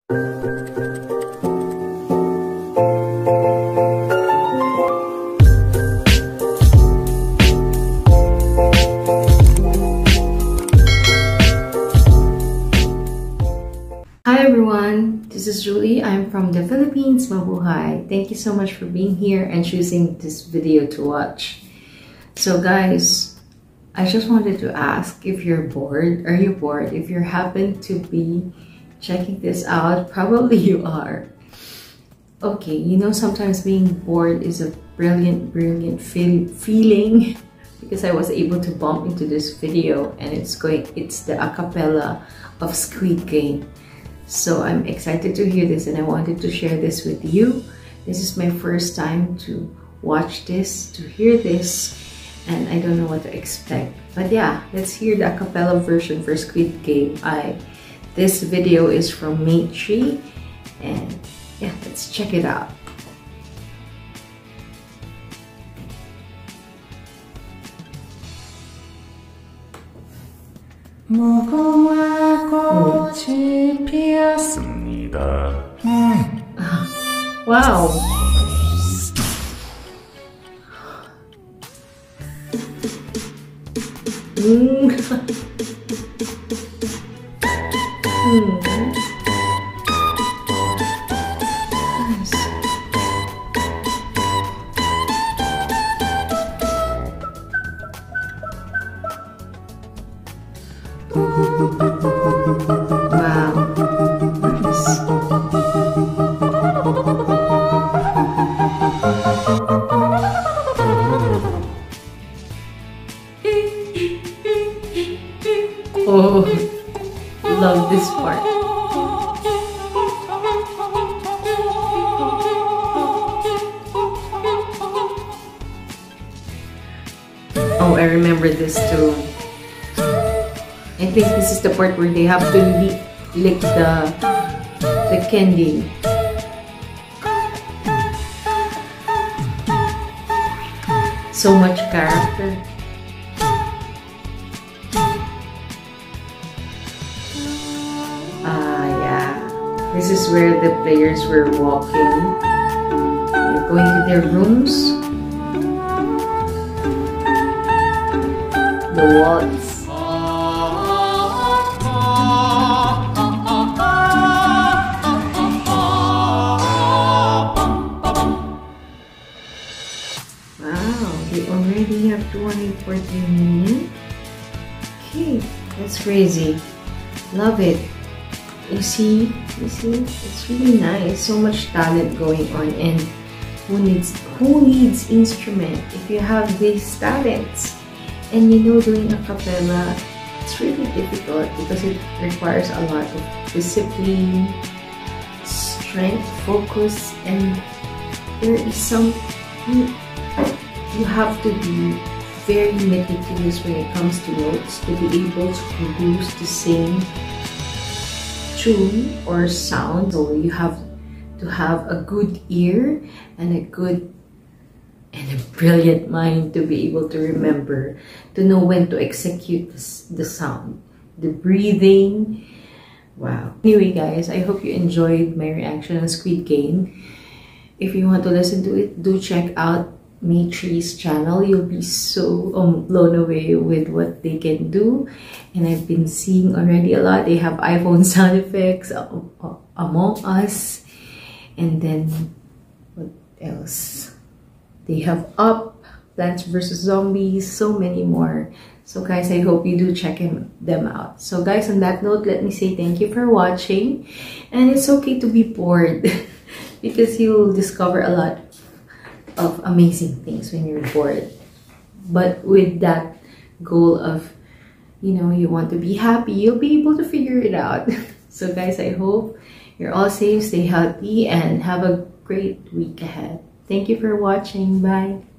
Hi everyone, this is Julie. I'm from the Philippines. Mabuhay. Thank you so much for being here and choosing this video to watch. So guys, I just wanted to ask if you're bored. Are you bored? If you happen to be checking this out, probably you are. Okay, you know, sometimes being bored is a brilliant feeling because I was able to bump into this video and it's the acapella of Squid Game. So I'm excited to hear this and I wanted to share this with you. This is my first time to watch this, to hear this, and I don't know what to expect. But yeah, let's hear the acapella version for Squid Game. This video is from Maitri, and yeah, let's check it out. 무궁화 꽃이 피었습니다. Wow. Wow. Nice. Oh, love this part. Oh, I remember this too. I think this is the part where they have to lick the candy. So much character. Yeah. This is where the players were walking. They're going to their rooms. The waltz. They already have 214 million. Okay, that's crazy. Love it. You see, it's really nice. So much talent going on, and who needs instrument if you have these talents? And you know, doing a cappella, it's really difficult because it requires a lot of discipline, strength, focus, and there is some. You have to be very meticulous when it comes to notes to be able to produce the same tune or sound. So you have to have a good ear and a brilliant mind to be able to remember, to know when to execute the sound, the breathing. Wow. Anyway guys, I hope you enjoyed my reaction on Squid Game. If you want to listen to it, do check out Maitri's channel. You'll be so blown away with what they can do, and I've been seeing already a lot. They have iPhone sound effects, Among Us, and then what else? They have Up, Plants vs Zombies, so many more. So guys, I hope you do check them out. So guys, on that note, let me say thank you for watching, and it's okay to be bored because you'll discover a lot of amazing things when you're bored, but with that goal of, you know, you want to be happy, you'll be able to figure it out. So guys, I hope you're all safe, stay healthy, and have a great week ahead. Thank you for watching. Bye.